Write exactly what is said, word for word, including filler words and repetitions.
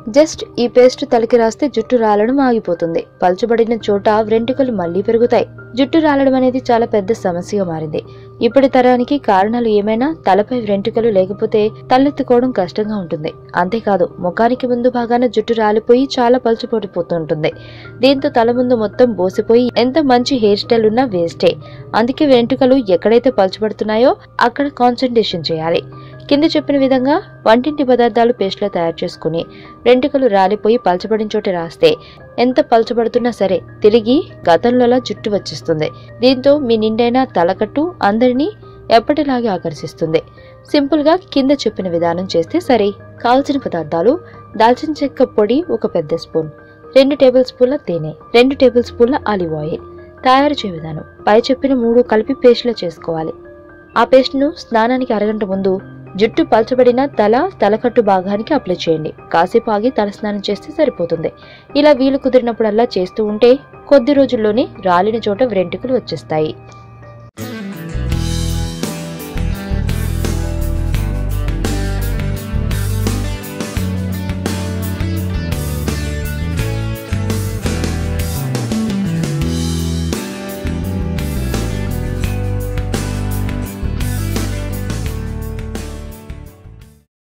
Just ఈ paste తలకి రాస్తే జుట్టు రాలడం ఆగిపోతుంది. పల్చబడిన చోట వెంట్రుకలు మళ్లీ పెరుగుతాయి. జుట్టు రాలడం అనేది చాలా పెద్ద సమస్యగా మారింది. ఇప్పటి తరానికి కారణాలు ఏమైనా తలపై వెంట్రుకలు లేకపోతే తలెత్తుకోవడం కష్టంగా ఉంటుంది. అంతేకాదు ముఖానికి ముందు భాగాన జుట్టు రాలిపోయి చాలా పలుచబడిపోతుంటుంది. దీంతో తల ముందు మొత్తం బోసిపోయి ఎంత మంచి హెయిర్ స్టైల్ ఉన్నా వేస్టే. అందుకే వెంట్రుకలు ఎక్కడైతే పలుచబడుతున్నాయో అక్కడ కాన్సన్ట్రేషన్ చేయాలి. కింద చెప్పిన విధంగా వంటింటి పదార్థాలు పేస్ట్ లో తయారు చేసుకుని వెంట్రుకలు రాలిపోయి పలచబడిన చోట రాస్తే ఎంత పలచబడుతున్నా సరే తిరిగి గతంలోలా జుట్టు వచ్చేస్తుంది. దీంతో మీ నిండైన తలకట్టు అందరినీ ఎప్పటిలాగే ఆకర్షిస్తుంది. సింపుల్ గా కింద చెప్పిన విధానం చేస్తే సరే. కావలసిన పదార్థాలు: దాల్చిన చెక్క పొడి ఒక పెద్ద స్పూన్, రెండు టేబుల్ స్పూన్ల తేనె, రెండు టేబుల్ స్పూన్ల ఆలివ్ ఆయిల్. తయారు చేయ విధానం: పై చెప్పిన మూడు కలిపి పేస్ట్ లో చేసుకోవాలి. ఆ పేస్ట్ ను స్నానానికి అరగంట ముందు జుట్టు పల్చబడిన తల తలకట్టు భాగానికి అప్లై చేయండి. కాసేపు ఆగి తల స్నానం చేస్తే సరిపోతుంది. ఇలా వీలు కుదిరినప్పుడల్లా చేస్తూ ఉంటే కొద్ది రోజుల్లోనే రాలిన చోట వెంట్రుకలు వచ్చేస్తాయి.